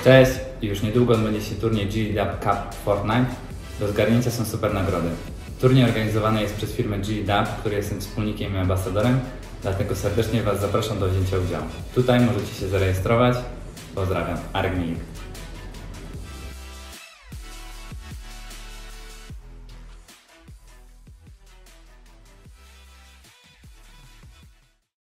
Cześć! Już niedługo odbędzie się turniej GDAP Cup Fortnite. Do zgarnięcia są super nagrody. Turniej organizowany jest przez firmę GDAP, której jestem wspólnikiem i ambasadorem, dlatego serdecznie Was zapraszam do wzięcia udziału. Tutaj możecie się zarejestrować. Pozdrawiam, Arek Milik.